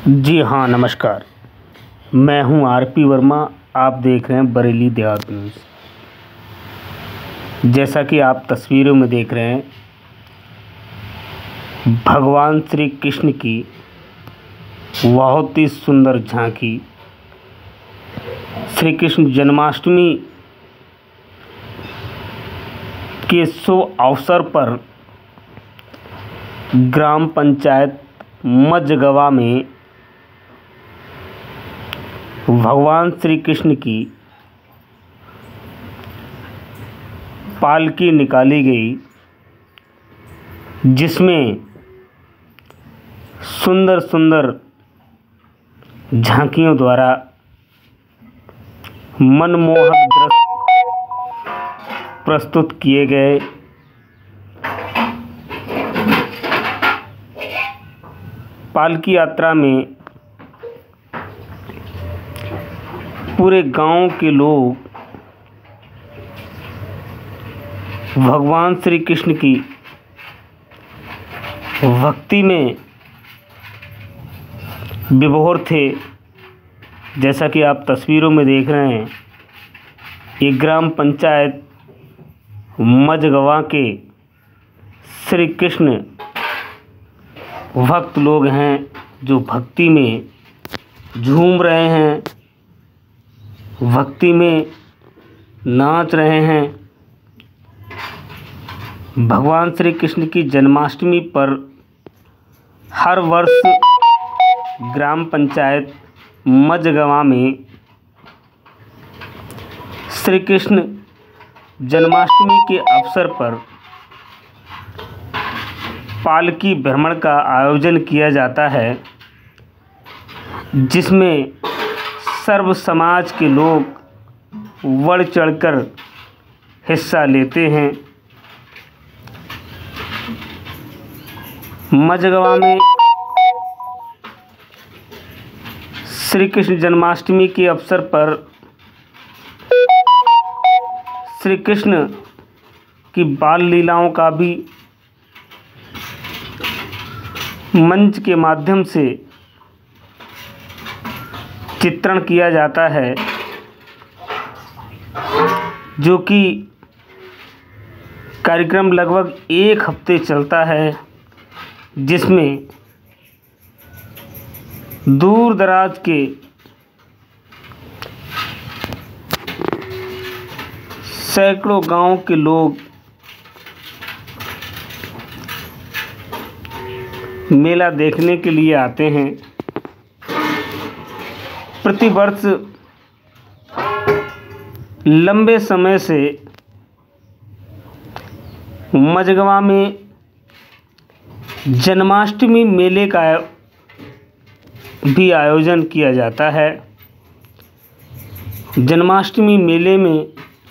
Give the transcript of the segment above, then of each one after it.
जी हाँ, नमस्कार। मैं हूँ आरपी वर्मा। आप देख रहे हैं बरेली देहात न्यूज़। जैसा कि आप तस्वीरों में देख रहे हैं, भगवान श्री कृष्ण की बहुत ही सुंदर झांकी श्री कृष्ण जन्माष्टमी के शुभ अवसर पर ग्राम पंचायत मझगवा में भगवान श्री कृष्ण की पालकी निकाली गई, जिसमें सुंदर सुंदर झांकियों द्वारा मनमोहक दृश्य प्रस्तुत किए गए। पालकी यात्रा में पूरे गांव के लोग भगवान श्री कृष्ण की भक्ति में विभोर थे। जैसा कि आप तस्वीरों में देख रहे हैं, ये ग्राम पंचायत मझगवा के श्री कृष्ण भक्त लोग हैं, जो भक्ति में झूम रहे हैं, भक्ति में नाच रहे हैं। भगवान श्री कृष्ण की जन्माष्टमी पर हर वर्ष ग्राम पंचायत मझगवा में श्री कृष्ण जन्माष्टमी के अवसर पर पालकी भ्रमण का आयोजन किया जाता है, जिसमें सर्व समाज के लोग बढ़ चढ़कर हिस्सा लेते हैं। मझगवा में श्री कृष्ण जन्माष्टमी के अवसर पर श्री कृष्ण की बाल लीलाओं का भी मंच के माध्यम से चित्रण किया जाता है, जो कि कार्यक्रम लगभग 1 हफ्ते चलता है, जिसमें दूर दराज के सैकड़ों गांव के लोग मेला देखने के लिए आते हैं। प्रतिवर्ष लंबे समय से मझगवा में जन्माष्टमी मेले का भी आयोजन किया जाता है। जन्माष्टमी मेले में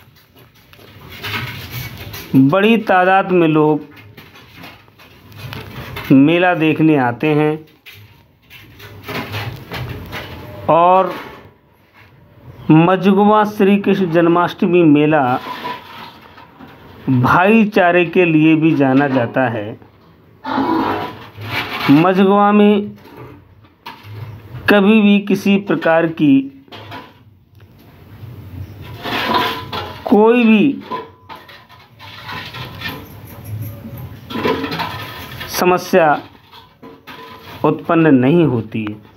बड़ी तादाद में लोग मेला देखने आते हैं और मझगवा श्री कृष्ण जन्माष्टमी मेला भाईचारे के लिए भी जाना जाता है। मझगवा में कभी भी किसी प्रकार की कोई भी समस्या उत्पन्न नहीं होती है।